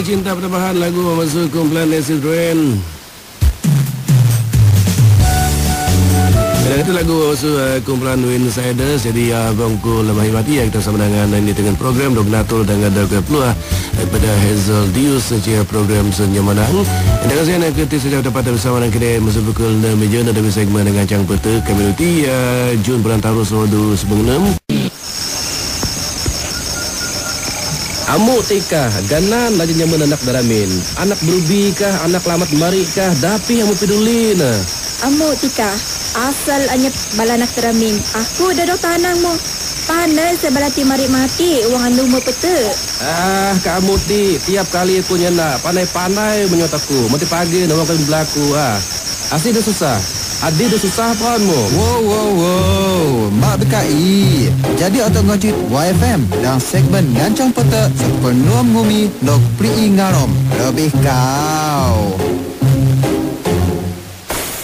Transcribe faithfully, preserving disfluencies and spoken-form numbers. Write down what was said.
Cinta Pertambahan, lagu masuk kumpulan Nancy Dren. Dan itu lagu masuk uh, kumpulan Winsiders. Jadi uh, bangku lemah himati yang kita sama dengan ini dengan program Dognatul dan Gadau Kepeluah daripada Hazel Dius secara program Senyamanang. Terima kasih anda ikuti sejauh dapat bersama dengan kita masuk pukul enam meja dan segmen dengan Cang Peta Community uh, Jun bulan tahun dua ribu enam. Amuk tikah, ganan lagi nyaman anak daramin. Anak berubi kah, anak lamat mari kah, dapi yang peduli na. Amuk tikah, asal anyap balanak daramin. Aku dah dok tanang mo. Pandai sebalati mari mati, uang anu mo pete. Ah, kamu ti, tiap kali aku nyenda, pandai-pandai menyot aku. Mati pagi nawang kami berlaku ah. Asli dah susah. Adi dah susah pun mo. Wow, wow, wow. Mak bekai. Jadi otak ngajit Y F M dan segmen Ngancang Peta sepenuh ngumi nok pri ngarom. Lebih kau.